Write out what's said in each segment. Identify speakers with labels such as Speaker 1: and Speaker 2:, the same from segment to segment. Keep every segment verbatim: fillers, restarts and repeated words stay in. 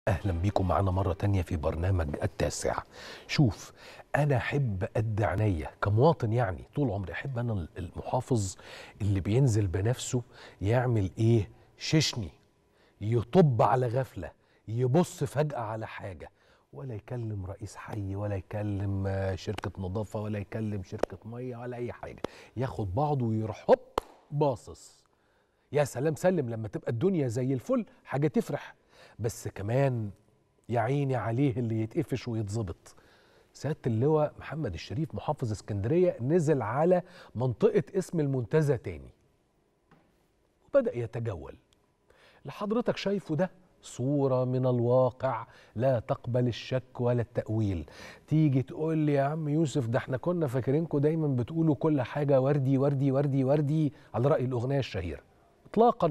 Speaker 1: أهلا بيكم معنا مرة تانية في برنامج التاسع. شوف، أنا أحب قد عينيا كمواطن، يعني طول عمري أحب أنا المحافظ اللي بينزل بنفسه يعمل إيه؟ ششني، يطب على غفلة، يبص فجأة على حاجة، ولا يكلم رئيس حي ولا يكلم شركة نظافة ولا يكلم شركة مية ولا أي حاجة، ياخد بعضه ويروح هوب باصص. يا سلام، سلم لما تبقى الدنيا زي الفل، حاجة تفرح. بس كمان يا عيني عليه اللي يتقفش ويتظبط. سيادة اللواء محمد الشريف محافظ اسكندرية نزل على منطقة اسم المنتزه تاني وبدأ يتجول. اللي حضرتك شايفه ده صورة من الواقع لا تقبل الشك ولا التأويل. تيجي تقول لي يا عم يوسف ده احنا كنا فاكرينكم دايما بتقولوا كل حاجة وردي وردي وردي وردي على رأي الأغنية الشهيرة. اطلاقا.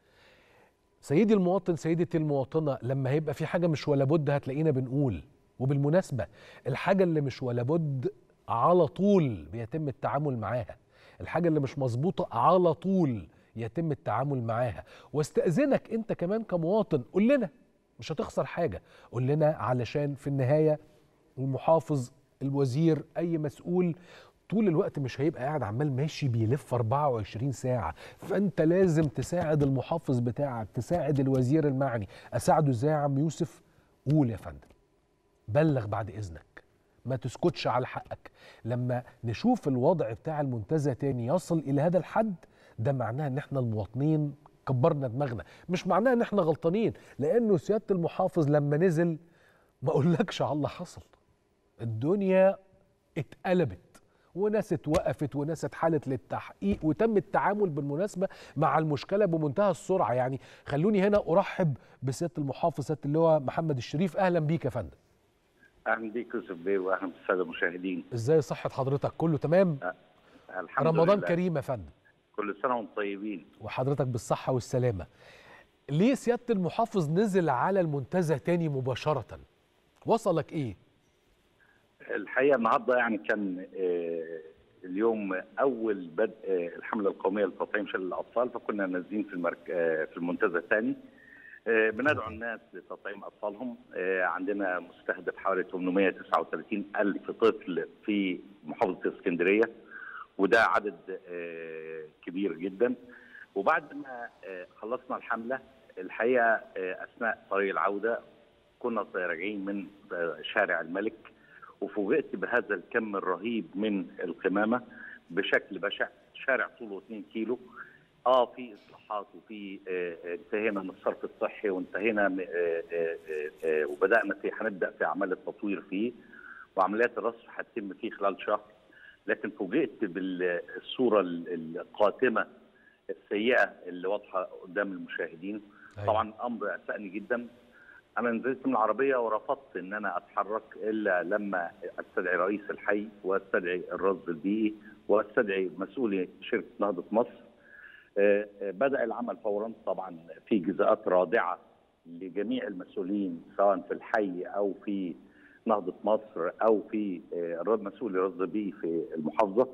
Speaker 1: سيدي المواطن، سيدتي المواطنة، لما هيبقى في حاجة مش ولا بد هتلاقينا بنقول. وبالمناسبة الحاجة اللي مش ولا بد على طول بيتم التعامل معاها، الحاجة اللي مش مظبوطة على طول يتم التعامل معاها. واستأذنك انت كمان كمواطن، قول لنا، مش هتخسر حاجة، قول لنا، علشان في النهاية المحافظ، الوزير، اي مسؤول طول الوقت مش هيبقى قاعد عمال ماشي بيلف أربعة وعشرين ساعة. فأنت لازم تساعد المحافظ بتاعك، تساعد الوزير المعني. أساعده إزاي يا عم يوسف؟ قول يا فندم، بلغ بعد إذنك، ما تسكتش على حقك. لما نشوف الوضع بتاع المنتزه تاني يصل إلى هذا الحد، ده معناه إن إحنا المواطنين كبرنا دماغنا، مش معناه إن إحنا غلطانين. لأنه سيادة المحافظ لما نزل ما أقولكش على اللي حصل، الدنيا اتقلبت وناس اتوقفت وناس اتحالت للتحقيق، وتم التعامل بالمناسبة مع المشكلة بمنتهى السرعة. يعني خلوني هنا أرحب بسيادة المحافظ سيادة اللواء محمد الشريف. أهلا بيك يا فندم.
Speaker 2: اهلا بيك يوسف بيه، واهلا بالساده المشاهدين.
Speaker 1: ازاي صحة حضرتك؟ كله تمام؟
Speaker 2: أه. الحمد
Speaker 1: رمضان
Speaker 2: لله.
Speaker 1: كريم يا فندم.
Speaker 2: كل سنه وانتم طيبين.
Speaker 1: وحضرتك بالصحة والسلامة. ليه سيادة المحافظ نزل على المنتزه تاني مباشرة؟ وصلك ايه؟
Speaker 2: الحقيقه النهارده يعني كان آه اليوم اول بدء آه الحمله القوميه لتطعيم شلل الاطفال، فكنا نازلين في المرك... آه في المنتزه الثاني آه بندعو الناس لتطعيم اطفالهم. آه عندنا مستهدف حوالي ثمانمائة وتسعة وثلاثين ألف طفل في محافظه اسكندريه، وده عدد آه كبير جدا. وبعد ما آه خلصنا الحمله، الحقيقه آه اثناء طريق العوده كنا راجعين من شارع الملك، وفوجئت بهذا الكم الرهيب من القمامه بشكل بشع. شارع طوله اثنين كيلو. اه في اصلاحات، وفي آه انتهينا من الصرف الصحي، وانتهينا آه آه آه وبدانا في هنبدا في اعمال التطوير فيه، وعمليات الرصف هتتم فيه خلال شهر. لكن فوجئت بالصوره القاتمه السيئه اللي واضحه قدام المشاهدين.
Speaker 1: أيوة.
Speaker 2: طبعا امر اسأني جدا. انا نزلت من العربيه ورفضت ان انا اتحرك الا لما استدعي رئيس الحي واستدعي الرصد البيئي واستدعي مسؤولي شركه نهضه مصر. بدا العمل فورا. طبعا في جزاءات رادعه لجميع المسؤولين سواء في الحي او في نهضه مصر او في مسؤولي الرصد البيئي في المحافظه،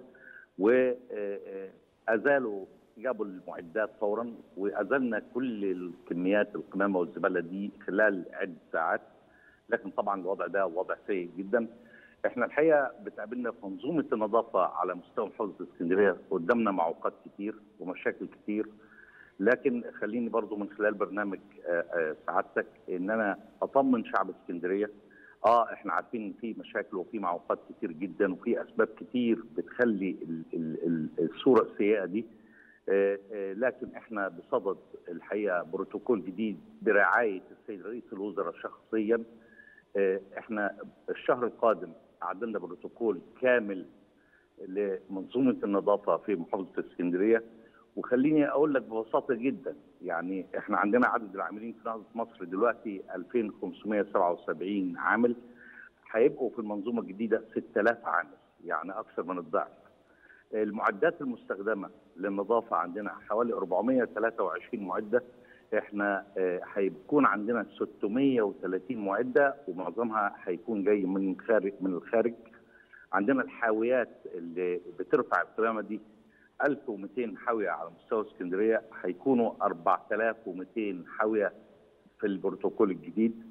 Speaker 2: وازالوا جابوا المعدات فورا وازلنا كل الكميات القمامه والزباله دي خلال عده ساعات. لكن طبعا الوضع ده وضع سيء جدا. احنا الحقيقه بتقابلنا في منظومه النظافه على مستوى محافظه اسكندريه قدامنا معوقات كتير ومشاكل كتير. لكن خليني برضو من خلال برنامج سعادتك ان انا اطمن شعب اسكندريه. اه احنا عارفين ان في مشاكل وفي معوقات كتير جدا وفي اسباب كتير بتخلي الصوره السيئه دي، لكن احنا بصدد الحقيقه بروتوكول جديد برعايه السيد رئيس الوزراء شخصيا. احنا الشهر القادم عندنا بروتوكول كامل لمنظومه النظافه في محافظه اسكندريه. وخليني اقول لك ببساطه جدا، يعني احنا عندنا عدد العاملين في نهضه مصر دلوقتي ألفين وخمسمائة وسبعة وسبعين عامل، هيبقوا في المنظومه الجديده ستة آلاف عامل، يعني اكثر من الضعف. المعدات المستخدمه للنظافه عندنا حوالي أربعمائة وثلاثة وعشرين معده. احنا هيكون عندنا ستمائة وثلاثين معده ومعظمها هيكون جاي من خارج من الخارج. عندنا الحاويات اللي بترفع القمامه دي ألف ومئتين حاويه على مستوى اسكندريه، هيكونوا أربعة آلاف ومئتين حاويه في البروتوكول الجديد.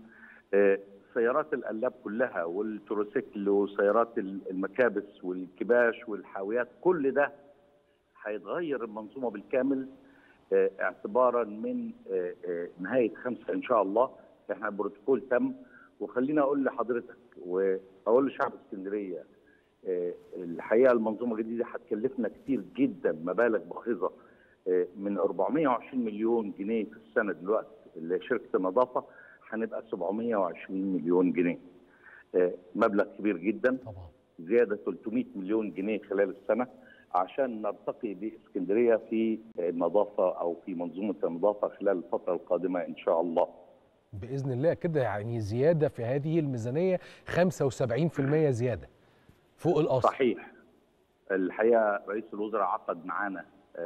Speaker 2: سيارات القلاب كلها والتروسيكل وسيارات المكابس والكباش والحاويات، كل ده هيتغير المنظومه بالكامل اعتبارا من نهايه خمسه ان شاء الله. احنا البروتوكول تم، وخليني اقول لحضرتك واقول لشعب اسكندريه الحقيقه المنظومه الجديده هتكلفنا كتير جدا، مبالغ باهظه من أربعمائة وعشرين مليون جنيه في السنه دلوقتي لشركه النظافه هنبقى سبعمائة وعشرين مليون جنيه. مبلغ كبير جدا طبعا، زياده ثلاثمائة مليون جنيه خلال السنه عشان نرتقي باسكندريه في النظافه او في منظومه النظافه خلال الفتره القادمه ان شاء الله.
Speaker 1: باذن الله كده يعني زياده في هذه الميزانيه خمسة وسبعين بالمئة زياده فوق الاصل.
Speaker 2: صحيح. الحقيقه رئيس الوزراء عقد معانا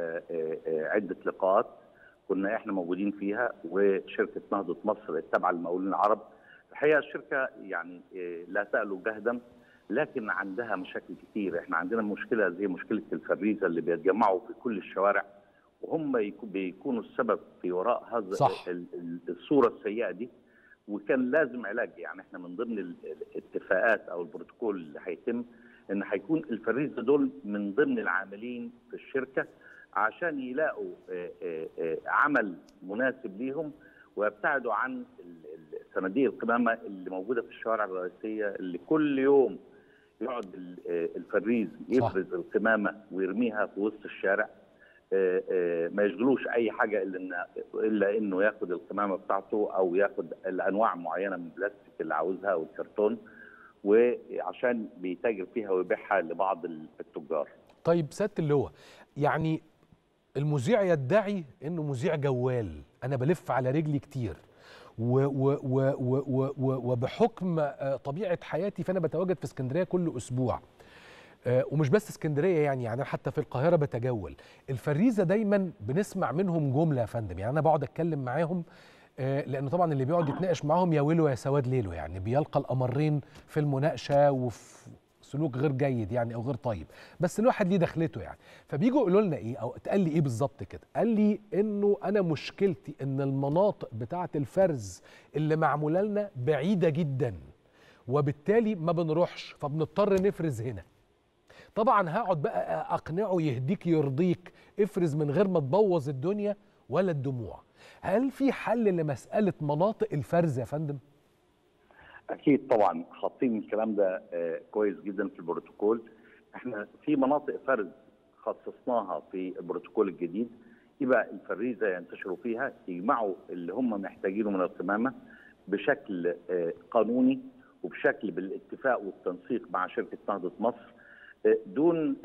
Speaker 2: عده لقاءات كنا احنا موجودين فيها، وشركه نهضه مصر التابعه للمقاولين العرب. الحقيقه الشركه يعني لا تألو جهدا، لكن عندها مشاكل كتير. احنا عندنا مشكله زي مشكله الفريزه اللي بيتجمعوا في كل الشوارع، وهم بيكونوا السبب في وراء هذا الصوره السيئه دي، وكان لازم علاج. يعني احنا من ضمن الاتفاقات او البروتوكول اللي هيتم ان هيكون الفريزه دول من ضمن العاملين في الشركه عشان يلاقوا عمل مناسب ليهم ويبتعدوا عن صناديق القمامه اللي موجوده في الشوارع الرئيسيه، اللي كل يوم يقعد الفريز يفرز القمامه ويرميها في وسط الشارع. ما يشغلوش اي حاجه الا الا انه ياخد القمامه بتاعته او ياخد الانواع معينه من البلاستيك اللي عاوزها او الكرتون، وعشان بيتاجر فيها ويبيعها لبعض التجار.
Speaker 1: طيب سياده اللواء، يعني المذيع يدعي انه مذيع جوال، انا بلف على رجلي كتير و و و و و وبحكم طبيعه حياتي فانا بتواجد في اسكندريه كل اسبوع، ومش بس اسكندريه يعني يعني حتى في القاهره بتجول. الفريزه دايما بنسمع منهم جمله يا فندم، يعني انا بقعد اتكلم معاهم لانه طبعا اللي بيقعد يتناقش معاهم يا ويله يا سواد ليله، يعني بيلقى الامرين في المناقشه وفي سلوك غير جيد يعني او غير طيب، بس الواحد ليه دخلته يعني. فبيجوا يقولوا لنا ايه او اتقال لي ايه بالظبط كده؟ قال لي انه انا مشكلتي ان المناطق بتاعه الفرز اللي معموله لنا بعيده جدا، وبالتالي ما بنروحش فبنضطر نفرز هنا. طبعا هقعد بقى اقنعه يهديك يرضيك افرز من غير ما تبوظ الدنيا ولا الدموع. هل في حل لمساله مناطق الفرز يا فندم؟
Speaker 2: اكيد طبعا، حاطين الكلام ده كويس جدا في البروتوكول. احنا في مناطق فرز خصصناها في البروتوكول الجديد، يبقى الفريزه ينتشروا فيها، يجمعوا اللي هم محتاجينه من القمامه بشكل قانوني وبشكل بالاتفاق والتنسيق مع شركه نهضه مصر، دون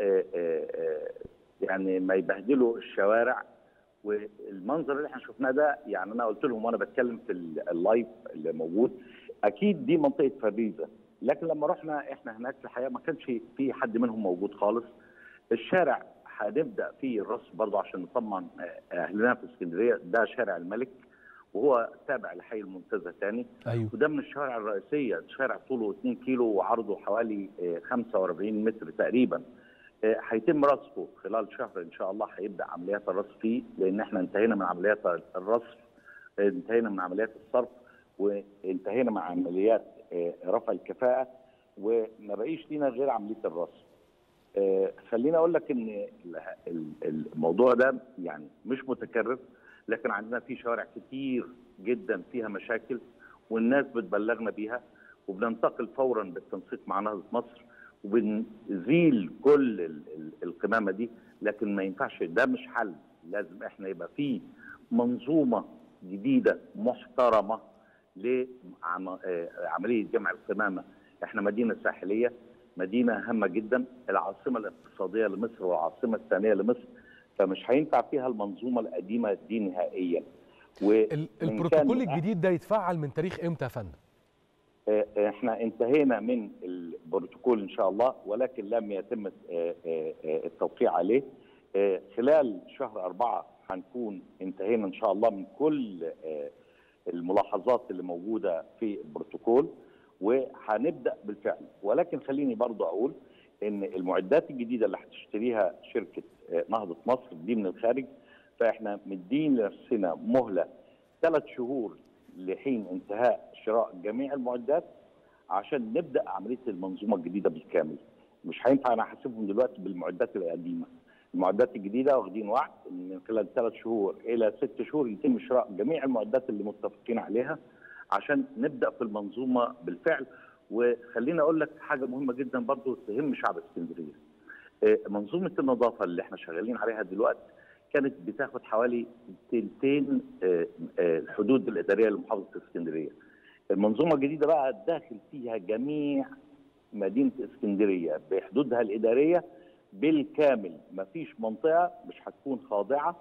Speaker 2: يعني ما يبهدلوا الشوارع. والمنظر اللي احنا شفناه ده، يعني انا قلت لهم وانا بتكلم في اللايف اللي موجود، اكيد دي منطقه فريزه، لكن لما رحنا احنا هناك في الحقيقه ما كانش في حد منهم موجود خالص. الشارع هنبدا فيه الرصف برضه عشان نطمن اهلنا في اسكندريه، ده شارع الملك وهو تابع لحي المنتزه ثاني.
Speaker 1: أيوه.
Speaker 2: وده من الشوارع الرئيسيه، شارع طوله اثنين كيلو وعرضه حوالي خمسة وأربعين متر تقريبا. هيتم رصفه خلال شهر ان شاء الله، هيبدا عمليات الرصف فيه، لان احنا انتهينا من عمليات الرصف، انتهينا من عمليات الصرف، وانتهينا مع عمليات رفع الكفاءه، وما بقيش لينا غير عمليه الرصف. خليني اقول لك ان الموضوع ده يعني مش متكرر، لكن عندنا في شوارع كتير جدا فيها مشاكل والناس بتبلغنا بيها، وبننتقل فورا بالتنسيق مع نهضه مصر وبنزيل كل القمامه دي. لكن ما ينفعش، ده مش حل، لازم احنا يبقى في منظومه جديده محترمه لعمليه جمع القمامه. احنا مدينه ساحليه، مدينه هامه جدا، العاصمه الاقتصاديه لمصر والعاصمه الثانيه لمصر، فمش هينفع فيها المنظومه القديمه دي نهائيا.
Speaker 1: البروتوكول الجديد ده يتفعل من تاريخ امتى يا فندم؟
Speaker 2: احنا انتهينا من البروتوكول ان شاء الله، ولكن لم يتم التوقيع عليه. خلال شهر أربعة هنكون انتهينا ان شاء الله من كل الملاحظات اللي موجوده في البروتوكول، وهنبدا بالفعل. ولكن خليني برضه اقول ان المعدات الجديده اللي هتشتريها شركه نهضه مصر دي من الخارج، فاحنا مدين لنفسنا مهله ثلاث شهور لحين انتهاء شراء جميع المعدات عشان نبدا عمليه المنظومه الجديده بالكامل. مش هينفع انا احاسبهم دلوقتي بالمعدات القديمه. المعدات الجديده واخدين وعد من خلال ثلاث شهور الى ست شهور يتم شراء جميع المعدات اللي متفقين عليها عشان نبدا في المنظومه بالفعل. وخليني اقول لك حاجه مهمه جدا برضو تهم شعب اسكندريه. منظومه النظافه اللي احنا شغالين عليها دلوقتي كانت بتاخد حوالي تلتين الحدود الاداريه لمحافظه اسكندريه. المنظومه الجديده بقى داخل فيها جميع مدينه اسكندريه بحدودها الاداريه بالكامل، مفيش منطقه مش هتكون خاضعه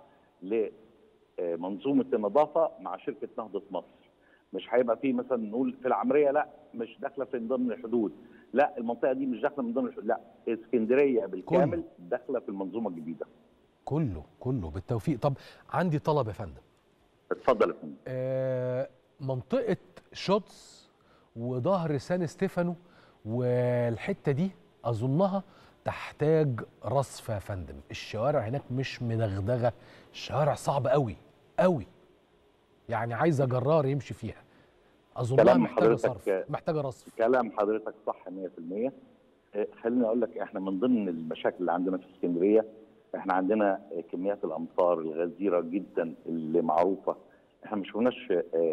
Speaker 2: لمنظومه النظافه مع شركه نهضه مصر. مش هيبقى في مثلا نقول في العمريه لا مش داخله في ضمن الحدود، لا المنطقه دي مش داخله من ضمن الحدود، لا اسكندريه بالكامل داخله في المنظومه الجديده.
Speaker 1: كله كله بالتوفيق. طب عندي طلب يا فندم.
Speaker 2: اتفضل يا فندم.
Speaker 1: آه منطقه شوتس وظهر سان ستيفانو والحته دي اظنها تحتاج رصف يا فندم. الشوارع هناك مش مدغدغه، الشوارع صعبه قوي قوي، يعني عايزه جرار يمشي فيها. اظنها محتاجه صرف، محتاجه رصف.
Speaker 2: كلام حضرتك صح مية في المية. خليني اقول لك احنا من ضمن المشاكل اللي عندنا في اسكندريه احنا عندنا كميات الامطار الغزيره جدا اللي معروفه. احنا ما شفناش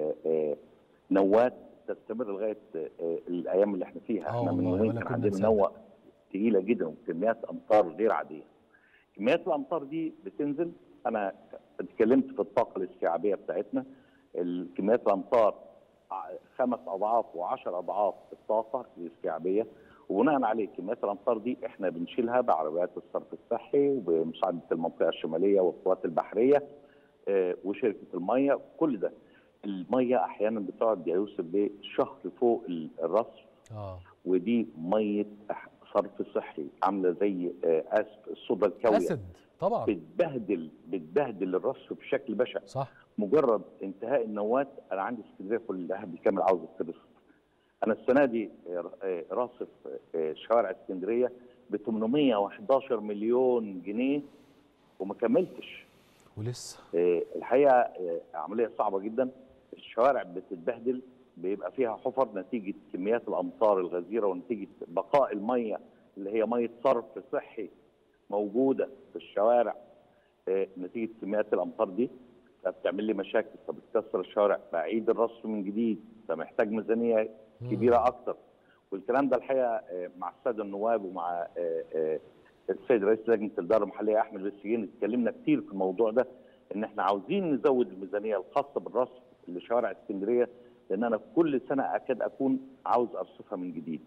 Speaker 2: نوات تستمر لغايه الايام اللي احنا فيها. احنا من يومين كان عندنا نوه تقيله جدا وكميات امطار غير عاديه. كميات الامطار دي بتنزل، انا اتكلمت في الطاقه الاستيعابيه بتاعتنا، كميات الامطار خمس اضعاف وعشر اضعاف الطاقه الاستيعابيه، وبناء عليه كميات الامطار دي احنا بنشيلها بعربيات الصرف الصحي وبمساعده المنطقه الشماليه والقوات البحريه اه وشركه الميه. كل ده الميه احيانا بتقعد يا يوسف بشهر فوق الرصف. اه ودي ميه صرف صحي عامله زي اه اسف الصودا الكاويه
Speaker 1: اسد طبعا
Speaker 2: بتبهدل بتبهدل الرصف بشكل بشع.
Speaker 1: صح.
Speaker 2: مجرد انتهاء النواه انا عندي اسكندريه كلها بالكامل عاوز ترصف. انا السنه دي راصف شوارع اسكندريه ب ثمانمائة وأحد عشر مليون جنيه وما كملتش
Speaker 1: ولسه.
Speaker 2: الحقيقه عمليه صعبه جدا. الشوارع بتتبهدل، بيبقى فيها حفر نتيجه كميات الامطار الغزيره ونتيجه بقاء الميه اللي هي ميه صرف صحي موجوده في الشوارع نتيجه كميات الامطار دي، فبتعمل لي مشاكل، فبتكسر الشوارع، بعيد الرصف من جديد، فمحتاج ميزانيه كبيره اكتر. والكلام ده الحقيقه مع الساده النواب ومع السيد رئيس لجنه الاداره المحليه احمد السجين اتكلمنا كتير في الموضوع ده، ان احنا عاوزين نزود الميزانيه الخاصه بالرصف لشوارع اسكندريه، لان انا كل سنه اكاد اكون عاوز ارصفها من جديد.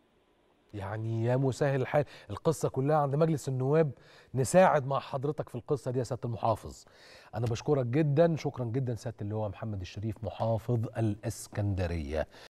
Speaker 1: يعني يا مسهل الحال، القصه كلها عند مجلس النواب، نساعد مع حضرتك في القصه دي يا سياده المحافظ. انا بشكرك جدا، شكرا جدا سياده اللواء محمد الشريف محافظ الاسكندريه.